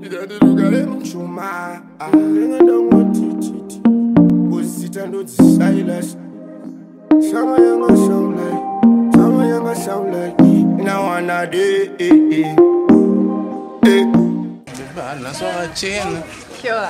Yadhura no chuma, ainda não matiti. Positando de silence. Sama yanga sound like now wanna day. Bana so a chain. Sure.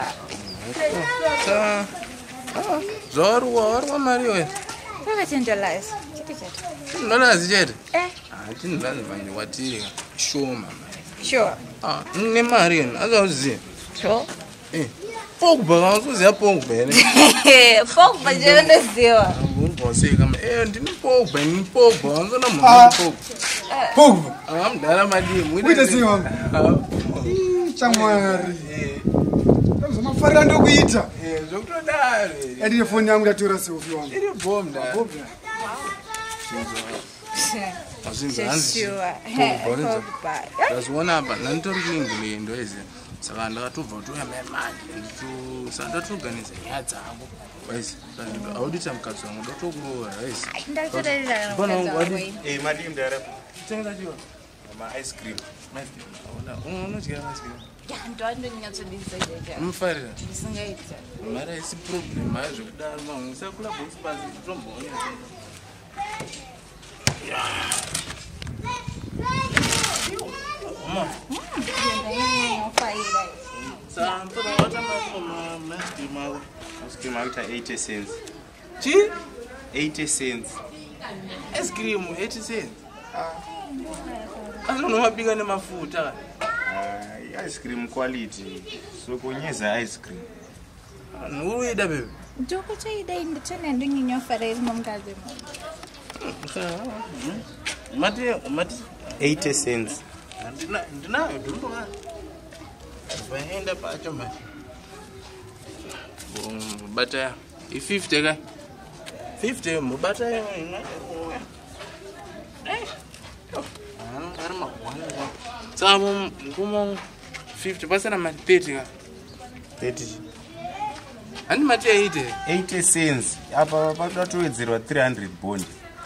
Zorwa Mario. Never change your lives. No, that's it. Eh? I didn't learn what you show, mama. Sure. Ne Marian, I don't see. Sure. Pogba, also the Pogba. Pogba, you're the zero. I won't say, come and Pogba, I'm going to Pogba. I'm done, my dear. We just see him. Chamwari. Kama faranda kuita. Zokudari. Edi phone yangu yatura selfie wangu. Iri bomb da. Sure. Pogba. Ndazviona apa nanditori kuingile ndo ezi saka ndakatobva kutoya manje ndatoorganiza nyaya dzangu waisi audita mukadzi wangu ndotokuroora waisi madi mdara tenga chiwa ice cream unodyira ice cream Don't mufarira mara isi problem hayo zvekudaro musakula box basi tomboonya ice cream out 80 cents. Chi? 80 cents. Ice cream 80 cents. Azvinomabika nemafuta. Ice cream quality. So kunyeza ice cream. Nuida baby. Joko chaida inditene ndinginyo farezi momkazi Mati 80 cents. Ndinayo ndindoka. Vaenda pacho manje. Bata 50 ka. 50 mubata Como 50 pasana mati 30 ka. 30. Ani mati 80 cents. Apa pakatowedzerwa 300 bond.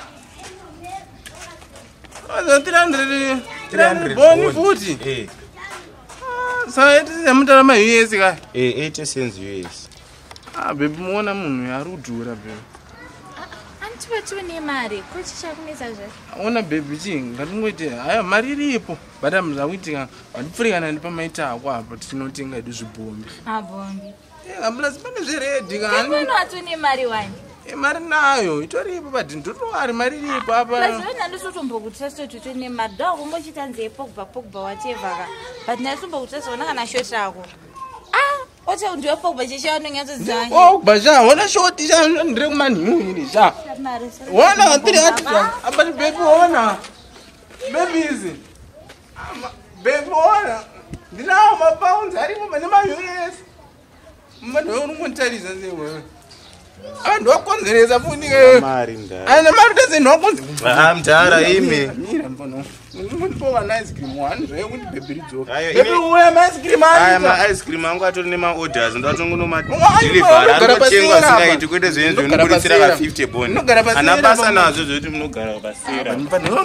300 boni futi. Eh. Saka iti yamutara ma US ka. 80 cents US. Baby muona munhu yarudhura baby. Antibatwe nemari kuchichakunesa zve. Ona baby chi ngatingoite haya mari iripo but amzakuitika vandipfurikana ndipamaita ako apa tinotenga edu zvibhombi. Bombi. Ambulance pane zveredhi kani. Unotwe nemari wani. Mari nayo itoripo but ndotowari mari iripo apa. Lazona ndisotombokutsa tutwe nemari dog umbochitanze Pogba whatever ka. But nasombokutsa sona kana short yako. Ocha undiwe Pogba chisha unonyatso dzanyi. Pogba sha wona short sha ndire kumani iri sha. Wona ndiri ati apa baby wona. Baby izi. Baby wona. Ndinawo mapounds aripo mane ma US. Mano unongontariza sewe. Ndokonzeresa futi ke. Mari mdara. Ana mari tese ndokonzeresa. Mdara ime. Mira mfano. Undipoka ice cream one zve kuti baby ridzoka. Baby uya ice cream ari. Aya ice cream angu atori nema orders ndatongonoma deliver anotengwa singaiti kwete zvenizvo ndikurisira ka 50 bond. Ana basa nazo zvoti munogara pasera.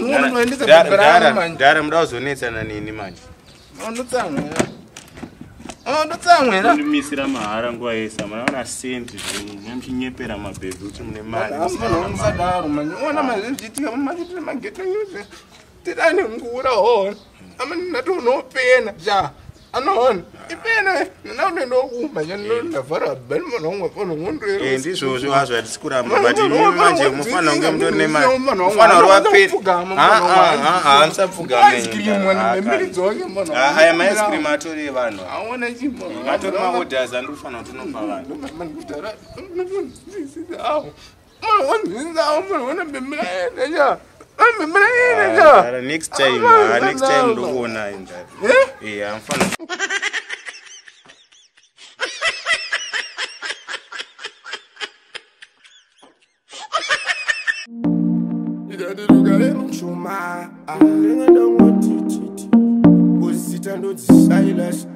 Ndara muda kuzonetsana nini manje. Ndotsamwera. Ndimisira mahara nguva yese manaona senti zvinyepera mabhebhi kuti mune mari. Musadaro manje. Ona mazvichitika mumachitika mageta yuze. Tidani ngura hon. Amani natonopena ja. Anon. Ipena naone nokumba njalo ndavara bani monongwe fono ngondo ero. Ndizvo azvo tikuramba but mimi manje mufana kunge mutore nemari. Mufana rwapedza. Musapfugame. Ice cream wani mbili dzonke mbono. Aya ma ice cream atori vanhu. Aona chimbo. Atori ma orders andofana kuti unopa vanhu. Mani kutara. Mwana bembela ja. Next time ndokuona indara. I'm fine. Yadhura no chuma, ainda não matiti. Positando de silence.